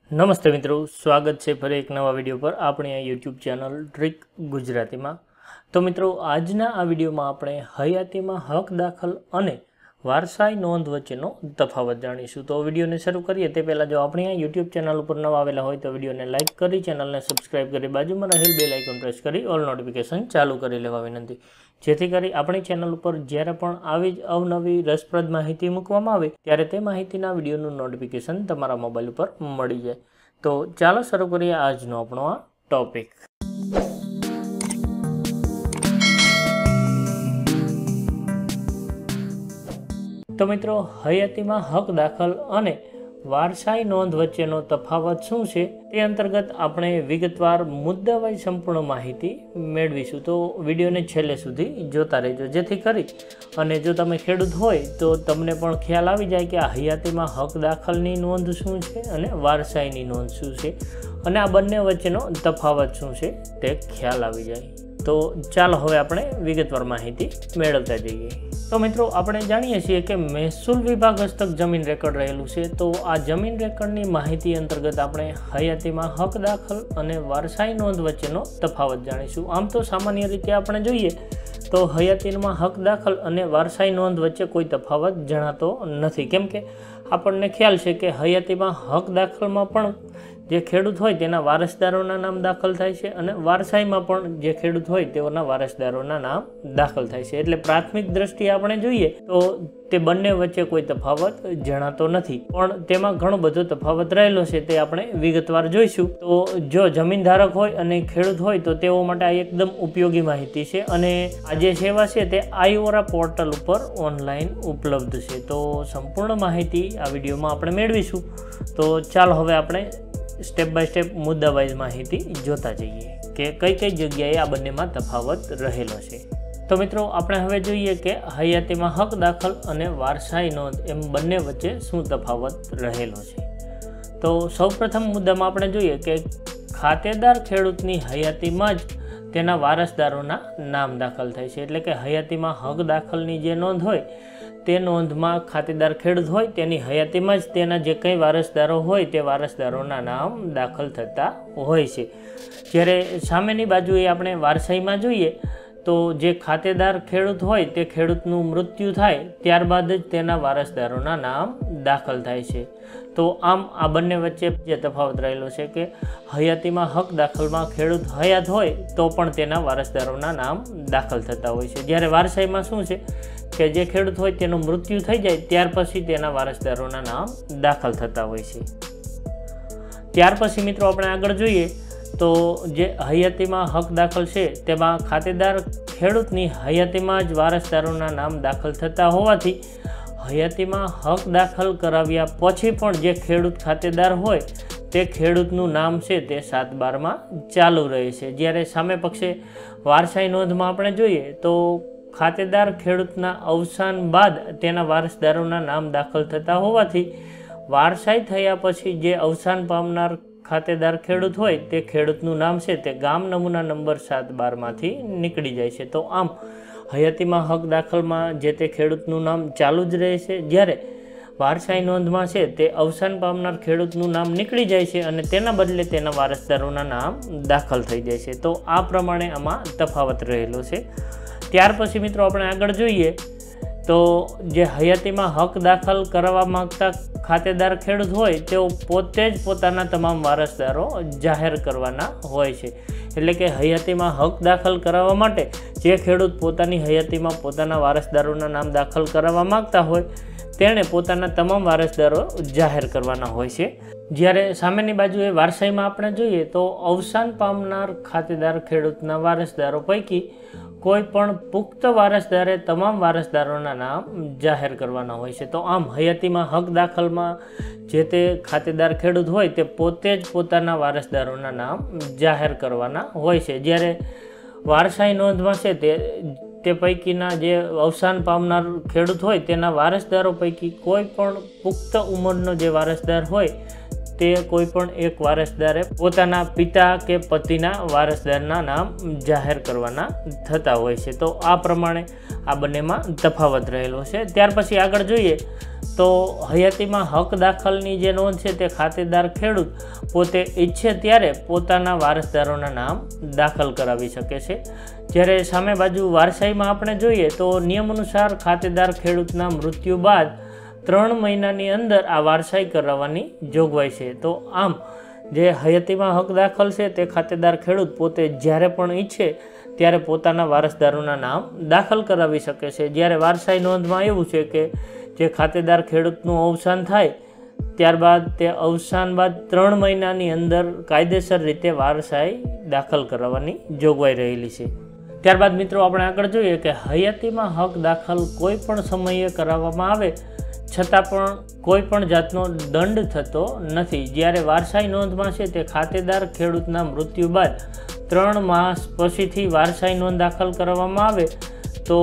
નમસ્તે મિત્રો, સ્વાગત છે ફરી એક નવા વિડીયો પર આપણી આ યુટ્યુબ ચેનલ ટ્રીક ગુજરાતીમાં। તો મિત્રો, આજના આ વિડીયોમાં આપણે હયાતીમાં હક દાખલ અને વારસાઈ નોંધ વચ્ચેનો તફાવત જાણીશું। તો વિડીયોને શરૂ કરીએ તે પહેલાં જો આપણી આ યુટ્યુબ ચેનલ ઉપર નવા આવેલા હોય તો વિડીયોને લાઇક કરી, ચેનલને સબસ્ક્રાઇબ કરી, બાજુમાં રહેલ બેલ આઇકોન પ્રેસ કરી ઓલ નોટિફિકેશન ચાલુ કરી લેવા વિનંતી, જેથી કરી આપણી ચેનલ ઉપર જ્યારે પણ આવી જ અવનવી રસપ્રદ માહિતી મૂકવામાં આવે ત્યારે તે માહિતીના વિડીયોનું નોટિફિકેશન તમારા મોબાઈલ ઉપર મળી જાય। તો ચાલો શરૂ કરીએ આજનો આપણો આ ટોપિક। તો મિત્રો, હયાતીમાં હક દાખલ અને વારસાઈ નોંધ વચ્ચેનો તફાવત શું છે તે અંતર્ગત આપણે વિગતવાર મુદ્દાવાઈ સંપૂર્ણ માહિતી મેળવીશું। તો વિડીયોને છેલ્લે સુધી જોતા રહેજો, જેથી કરી અને જો તમે ખેડૂત હોય તો તમને પણ ખ્યાલ આવી જાય કે આ હયાતીમાં હક દાખલની નોંધ શું છે અને વારસાઈની નોંધ શું છે અને આ બંને વચ્ચેનો તફાવત શું છે તે ખ્યાલ આવી જાય। તો ચાલો હવે આપણે વિગતવાર માહિતી મેળવતા જઈએ। તો મિત્રો, આપણે જાણીએ છીએ કે મહેસૂલ વિભાગ હસ્તક જમીન રેકર્ડ રહેલું છે। તો આ જમીન રેકર્ડની માહિતી અંતર્ગત આપણે હયાતીમાં હક દાખલ અને વારસાઈ નોંધ વચ્ચેનો તફાવત જાણીશું। આમ તો સામાન્ય રીતે આપણે જોઈએ તો હયાતીમાં હક દાખલ અને વારસાઈ નોંધ વચ્ચે કોઈ તફાવત જણાતો નથી, કેમ કે આપણને ખ્યાલ છે કે હયાતીમાં હક દાખલમાં પણ જે ખેડૂત હોય તેના વારસદારોના નામ દાખલ થાય છે અને વારસાઈમાં પણ જે ખેડૂત હોય તેઓના વારસદારોના નામ દાખલ થાય છે। એટલે પ્રાથમિક દ્રષ્ટિએ આપણે જોઈએ તો તે બંને વચ્ચે કોઈ તફાવત જણાતો નથી, પણ તેમાં ઘણો બધો તફાવત રહેલો છે, તે આપણે વિગતવાર જોઈશું। તો જો જમીનધારક હોય અને ખેડૂત હોય તો તેઓ માટે આ એકદમ ઉપયોગી માહિતી છે અને આ જે સેવા છે તે આઈઓરા પોર્ટલ ઉપર ઓનલાઈન ઉપલબ્ધ છે। તો સંપૂર્ણ માહિતી આ વિડીયોમાં આપણે મેળવીશું। તો ચાલો હવે આપણે સ્ટેપ બાય સ્ટેપ મુદ્દા વાઇઝ માહિતી જોતા જઈએ કે કઈ કઈ જગ્યાએ આ બંનેમાં તફાવત રહેલો છે। તો મિત્રો, આપણે હવે જોઈએ કે હયાતીમાં હક દાખલ અને વારસાઈ નોંધ એમ બંને વચ્ચે શું તફાવત રહેલો છે। તો સૌપ્રથમ મુદ્દામાં આપણે જોઈએ કે ખાતેદાર ખેડૂતની હયાતીમાં જ તેના વારસદારોના નામ દાખલ થાય છે। એટલે કે હયાતીમાં હક દાખલની જે નોંધ હોય તે નોંધમાં ખાતેદાર ખેડૂત હોય તેની હયાતીમાં જ તેના જે કંઈ વારસદારો હોય તે વારસદારોના નામ દાખલ થતા હોય છે। જ્યારે સામેની બાજુએ આપણે વારસાઈમાં જોઈએ તો જે ખાતેદાર ખેડૂત હોય તે ખેડૂતનું મૃત્યુ થાય ત્યારબાદ જ તેના વારસદારોના નામ દાખલ થાય છે। તો આમ આ બંને વચ્ચે જે તફાવત રહેલો છે કે હયાતીમાં હક દાખલમાં ખેડૂત હયાત હોય તો પણ તેના વારસદારોના નામ દાખલ થતા હોય છે, જ્યારે વારસાઈમાં શું છે કે જે ખેડૂત હોય તેનું મૃત્યુ થઈ જાય ત્યાર પછી તેના વારસદારોના નામ દાખલ થતા હોય છે। ત્યાર પછી મિત્રો આપણે આગળ જોઈએ તો જે હયાતીમાં હક દાખલ છે તેમાં ખાતેદાર ખેડૂતની હયાતીમાં જ વારસદારોના નામ દાખલ થતા હોવાથી હયાતીમાં હક દાખલ કરાવ્યા પછી પણ જે ખેડૂત ખાતેદાર હોય તે ખેડૂતનું નામ છે તે 7/12માં ચાલુ રહે છે। જ્યારે સામે પક્ષે વારસાઈ નોંધમાં આપણે જોઈએ તો ખાતેદાર ખેડૂતના અવસાન બાદ તેના વારસદારોના નામ દાખલ થતા હોવાથી વારસાઈ થયા પછી જે અવસાન પામનાર ખાતેદાર ખેડૂત હોય તે ખેડૂતનું નામ છે તે ગામ નમૂના નંબર 7/12માંથી નીકળી જાય છે। તો આમ હયાતીમાં હક દાખલમાં જે તે ખેડૂતનું નામ ચાલુ જ રહે છે, જ્યારે વારસાઈ નોંધમાં છે તે અવસાન પામનાર ખેડૂતનું નામ નીકળી જાય છે અને તેના બદલે તેના વારસદારોના નામ દાખલ થઈ જાય છે। તો આ પ્રમાણે આમાં તફાવત રહેલો છે। ત્યાર પછી મિત્રો આપણે આગળ જોઈએ તો જે હયાતીમાં હક દાખલ કરવા માંગતા ખાતેદાર ખેડૂત હોય તેઓ પોતે જ પોતાના તમામ વારસદારો જાહેર કરવાના હોય છે। એટલે કે હયાતીમાં હક દાખલ કરાવવા માટે જે ખેડૂત પોતાની હયાતીમાં પોતાના વારસદારોના નામ દાખલ કરાવવા માંગતા હોય તેણે પોતાના તમામ વારસદારો જાહેર કરવાના હોય છે। જ્યારે સામેની બાજુએ વારસાઈમાં આપણે જોઈએ તો અવસાન પામનાર ખાતેદાર ખેડૂતના વારસદારો પૈકી કોઈ પણ પુખ્ત વારસદારે તમામ વારસદારોના નામ જાહેર કરવાના હોય છે। તો આમ હયાતીમાં હક દાખલમાં જે તે ખાતેદાર ખેડૂત હોય તે પોતે જ પોતાના વારસદારોના નામ જાહેર કરવાના હોય છે, જ્યારે વારસાઈ નોંધમાં છે તે પૈકીના જે અવસાન પામનાર ખેડૂત હોય તેના વારસદારો પૈકી કોઈ પણ પુખ્ત ઉંમરનો જે વારસદાર હોય તે કોઈ પણ એક વારસદારે પોતાના પિતા કે પતિના વારસદારના નામ જાહેર કરવાના થતા હોય છે। તો આ પ્રમાણે આ બંનેમાં તફાવત રહેલો છે। ત્યાર પછી આગળ જોઈએ તો હયાતીમાં હક દાખલની જે નોંધ છે તે ખાતેદાર ખેડૂત પોતે ઈચ્છે ત્યારે પોતાના વારસદારોના નામ દાખલ કરાવી શકે છે। જ્યારે સામે બાજુ વારસાઈમાં આપણે જોઈએ તો નિયમ અનુસાર ખાતેદાર ખેડૂતના મૃત્યુ બાદ 3 મહિનાની અંદર આ વારસાઈ કરાવવાની જોગવાઈ છે। તો આમ જે હયાતીમાં હક દાખલ છે તે ખાતેદાર ખેડૂત પોતે જ્યારે પણ ઈચ્છે ત્યારે પોતાના વારસદારોના નામ દાખલ કરાવી શકે છે। જ્યારે વારસાઈ નોંધમાં એવું છે કે જે ખાતેદાર ખેડૂતનું અવસાન થાય ત્યારબાદ તે અવસાન બાદ 3 મહિનાની અંદર કાયદેસર રીતે વારસાઈ દાખલ કરાવવાની જોગવાઈ રહેલી છે। ત્યારબાદ મિત્રો આપણે આગળ જોઈએ કે હયાતીમાં હક દાખલ કોઈ પણ સમયે કરાવવામાં આવે છતાં પણ કોઈ પણ જાતનો દંડ થતો નથી। જ્યારે વારસાઈ નોંધમાં છે તે ખાતેદાર ખેડૂતના મૃત્યુ બાદ 3 માસ પછીથી વારસાઈ નોંધ દાખલ કરવામાં આવે તો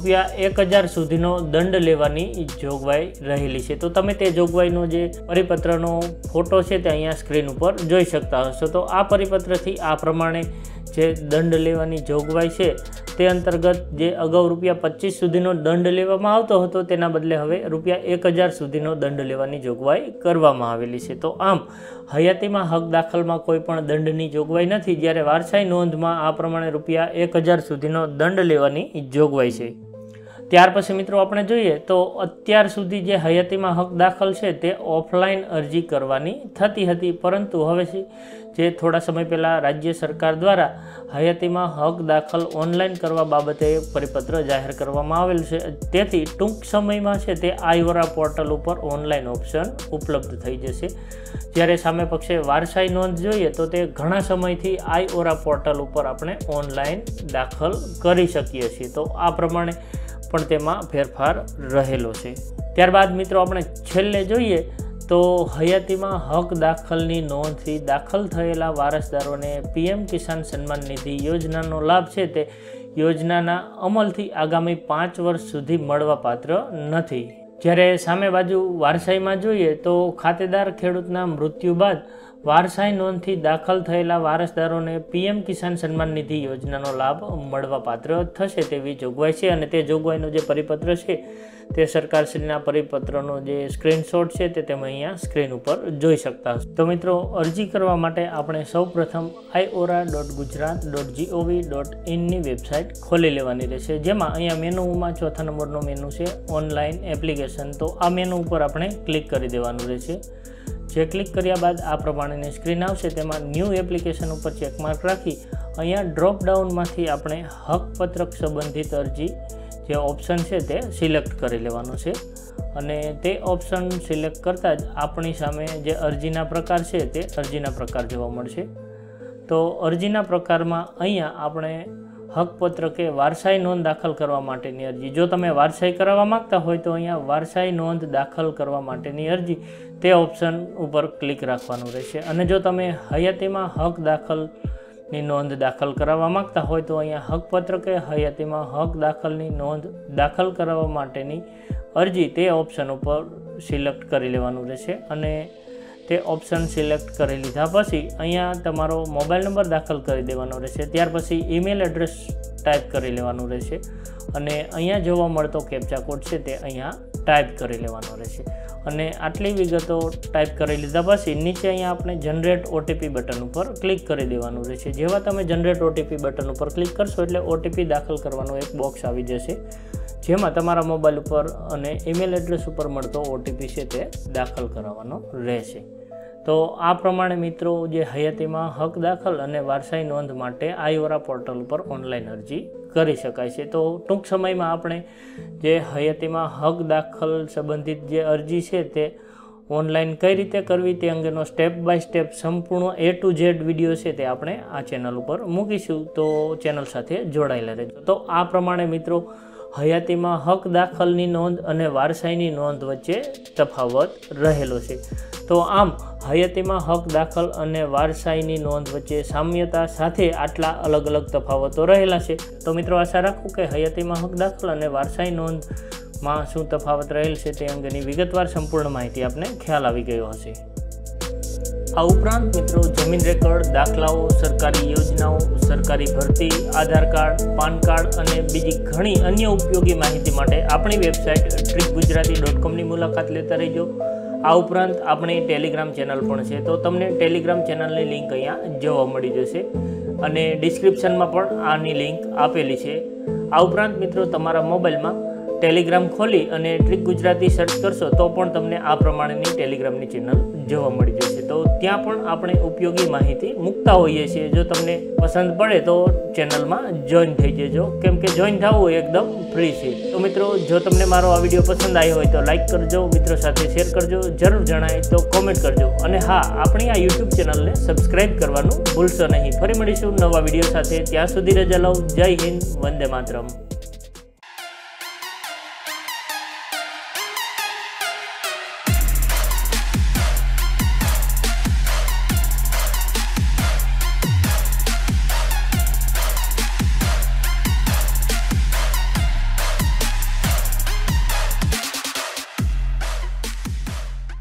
₹1000 સુધીનો દંડ લેવાની જોગવાઈ રહેલી છે। તો તમે તે જોગવાઈનો જે પરિપત્રનો ફોટો છે તે અહીંયા સ્ક્રીન ઉપર જોઈ શકતા હશો। તો આ પરિપત્રથી આ પ્રમાણે જે દંડ લેવાની જોગવાઈ છે તે અંતર્ગત જે અગાઉ ₹25 સુધીનો દંડ લેવામાં આવતો હતો તેના બદલે હવે ₹1000 સુધીનો દંડ લેવાની જોગવાઈ કરવામાં આવેલી છે। તો આમ હયાતીમાં હક દાખલમાં કોઈ પણ દંડની જોગવાઈ નથી, જ્યારે વારસાઈ નોંધમાં આ પ્રમાણે ₹1000 સુધીનો દંડ લેવાની જોગવાઈ છે। ત્યાર પછી મિત્રો આપણે જોઈએ તો અત્યાર સુધી જે હયાતીમાં હક દાખલ છે તે ઓફલાઈન અરજી કરવાની થતી હતી, પરંતુ હવે જે થોડા સમય પહેલાં રાજ્ય સરકાર દ્વારા હયાતીમાં હક દાખલ ઓનલાઈન કરવા બાબતે પરિપત્ર જાહેર કરવામાં આવેલ છે। તેથી ટૂંક સમયમાં છે તે આઈઓરા પોર્ટલ ઉપર ઓનલાઈન ઓપ્શન ઉપલબ્ધ થઈ જશે। જ્યારે સામે પક્ષે વારસાઈ નોંધ જોઈએ તો તે ઘણા સમયથી આઈઓરા પોર્ટલ ઉપર આપણે ઓનલાઈન દાખલ કરી શકીએ છીએ। તો આ પ્રમાણે પણ તેમાં ફેરફાર રહેલો છે। ત્યારબાદ મિત્રો આપણે છેલ્લે જોઈએ તો હયાતીમાં હક દાખલની નોંધથી દાખલ થયેલા વારસદારોને PM કિસાન સન્માન નિધિ યોજનાનો લાભ છે તે યોજનાના અમલથી આગામી 5 વર્ષ સુધી મળવાપાત્ર નથી। જ્યારે સામે બાજુ વારસાઈમાં જોઈએ તો ખાતેદાર ખેડૂતના મૃત્યુ બાદ વારસાઈ નોંધથી દાખલ થયેલા વારસદારોને PM કિસાન સન્માન નિધિ યોજનાનો લાભ મળવાપાત્ર થશે તેવી જોગવાઈ છે। અને તે જોગવાઈનો જે પરિપત્ર છે તે સરકારશ્રીના પરિપત્રનો જે સ્ક્રીનશોટ છે તે તમે અહીંયા સ્ક્રીન ઉપર જોઈ શકતા હશો। તો મિત્રો અરજી કરવા માટે આપણે સૌપ્રથમ iora.gujarat.gov.in ની વેબસાઇટ ખોલી લેવાની રહેશે, જેમાં અહીંયા મેનુમાં 4થા નંબરનો મેનુ છે ઓનલાઈન એપ્લિકેશન। તો આ મેનુ ઉપર આપણે ક્લિક કરી દેવાનું રહેશે। જે ક્લિક કર્યા બાદ આ પ્રમાણેની સ્ક્રીન આવશે, તેમાં ન્યૂ એપ્લિકેશન ઉપર ચેકમાર્ક રાખી અહીંયા ડ્રોપ ડાઉનમાંથી આપણે હકપત્રક સંબંધિત અરજી જે ઓપ્શન છે તે સિલેક્ટ કરી લેવાનો છે। અને તે ઓપ્શન સિલેક્ટ કરતાં જ આપણી સામે જે અરજીના પ્રકાર છે તે અરજીના પ્રકાર જોવા મળશે। તો અરજીના પ્રકારમાં અહીંયા આપણે હકપત્ર કે વારસાઈ નોંધ દાખલ કરવા માટેની અરજી, જો તમે વારસાઈ કરાવવા માગતા હોય તો અહીંયા વારસાઈ નોંધ દાખલ કરવા માટેની અરજી તે ઓપ્શન ઉપર ક્લિક રાખવાનું રહેશે। અને જો તમે હયાતીમાં હક દાખલની નોંધ દાખલ કરાવવા માગતા હોય તો અહીંયા હકપત્ર કે હયાતીમાં હક દાખલની નોંધ દાખલ કરાવવા માટેની અરજી તે ઓપ્શન ઉપર સિલેક્ટ કરી લેવાનું રહેશે। અને તે ઓપ્શન સિલેક્ટ કરી લીધા પછી અહીંયા તમારો મોબાઈલ નંબર દાખલ કરી દેવાનો રહેશે। ત્યાર પછી ઈમેલ એડ્રેસ ટાઈપ કરી લેવાનું રહેશે અને અહીંયા જોવા મળતો કેપ્ચા કોડ છે તે અહીંયા ટાઈપ કરી લેવાનો રહેશે। અને આટલી વિગતો ટાઈપ કરી લીધા પછી નીચે અહીંયા આપણે જનરેટ OTP બટન ઉપર ક્લિક કરી દેવાનું રહેશે। જેવા તમે જનરેટ OTP બટન ઉપર ક્લિક કરશો એટલે OTP દાખલ કરવાનું એક બોક્સ આવી જશે, જેમાં તમારા મોબાઈલ ઉપર અને ઈમેલ એડ્રેસ ઉપર મળતો OTP છે તે દાખલ કરાવવાનો રહેશે। તો આ પ્રમાણે મિત્રો જે હયાતીમાં હક દાખલ અને વારસાઈ નોંધ માટે આઈઓરા પોર્ટલ ઉપર ઓનલાઈન અરજી કરી શકાય છે। તો ટૂંક સમયમાં આપણે જે હયાતીમાં હક દાખલ સંબંધિત જે અરજી છે તે ઓનલાઈન કઈ રીતે કરવી તે અંગેનો સ્ટેપ બાય સ્ટેપ સંપૂર્ણ A to Z વિડીયો છે તે આપણે આ ચેનલ ઉપર મૂકીશું, તો ચેનલ સાથે જોડાયેલા રહેજો। તો આ પ્રમાણે મિત્રો હયાતીમાં હક દાખલની નોંધ અને વારસાઈની નોંધ વચ્ચે તફાવત રહેલો છે। તો આમ હયાતીમાં હક દાખલ અને વારસાઈની નોંધ વચ્ચે સામ્યતા સાથે આટલા અલગ અલગ તફાવતો રહેલા છે। તો મિત્રો આશા રાખું કે હયાતીમાં હક દાખલ અને વારસાઈ નોંધમાં શું તફાવત રહેલ છે તે અંગેની વિગતવાર સંપૂર્ણ માહિતી આપને ખ્યાલ આવી ગયો હશે। આ ઉપરાંત મિત્રો જમીન રેકર્ડ, દાખલાઓ, સરકારી યોજનાઓ, સરકારી ભરતી, આધાર કાર્ડ, પાન કાર્ડ અને બીજી ઘણી અન્ય ઉપયોગી માહિતી માટે આપણી વેબસાઇટ trikgujarati.com ની મુલાકાત લેતા રહેજો। આ ઉપરાંત આપણી ટેલિગ્રામ ચેનલ પણ છે, તો તમને ટેલિગ્રામ ચેનલની લિંક અહીંયા જોવા મળી જશે અને ડિસ્ક્રિપ્શનમાં પણ આની લિંક આપેલી છે। આ ઉપરાંત મિત્રો તમારા મોબાઈલમાં ટેલિગ્રામ ખોલી અને ટ્રીક ગુજરાતી સર્ચ કરશો તો પણ તમને આ પ્રમાણેની ટેલિગ્રામની ચેનલ જોવા મળી જશે। તો ત્યાં પણ આપણે ઉપયોગી માહિતી મૂકતા હોઈએ છીએ। જો તમને પસંદ પડે તો ચેનલમાં જોઈન થઈ જજો, કેમ કે જોઈન થવું એકદમ ફ્રી છે। તો મિત્રો, જો તમને મારો આ વિડીયો પસંદ આવ્યો હોય તો લાઇક કરજો, મિત્રો સાથે શેર કરજો, જરૂર જણાય તો કોમેન્ટ કરજો અને હા, આપણી આ યુટ્યુબ ચેનલને સબસ્ક્રાઈબ કરવાનું ભૂલશો નહીં। ફરી મળીશું નવા વિડીયો સાથે, ત્યાં સુધી રજા લઉં। જય હિન્દ, વંદે માતરમ।